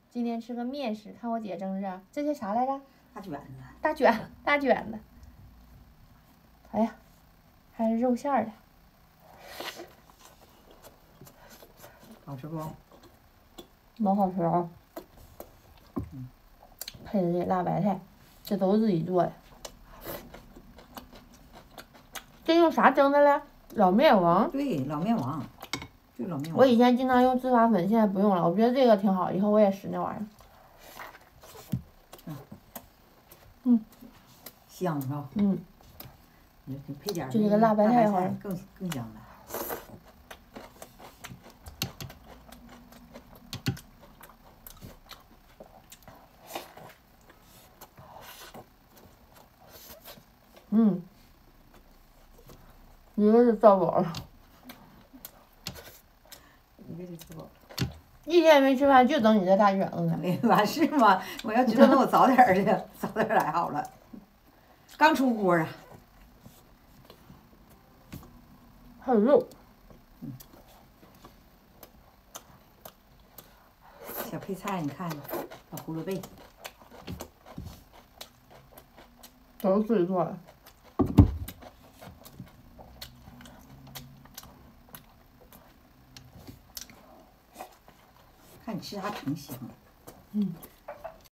今天吃个面食，看我姐蒸的这些啥来着？ 大卷子。 大卷子。哎呀，还是肉馅儿的。 好吃不？ 蛮好吃啊。配的这辣白菜，这都是自己做的。这用啥蒸的嘞？老面王。 对，老面王，就老面王。 我以前经常用自发粉，现在不用了。我觉得这个挺好，以后我也使那玩意儿。 香是吧？你配点就这个辣白菜好像更香了。 一个是造饱了， 一个就吃饱了。 一天没吃饭就等你这大卷子呢。 没完事吗？我要知道，那我早点去，早点来好了。刚出锅啊。 还有肉。 小配菜，你看，小胡萝卜。 都是自己做的。 看你吃啥成香。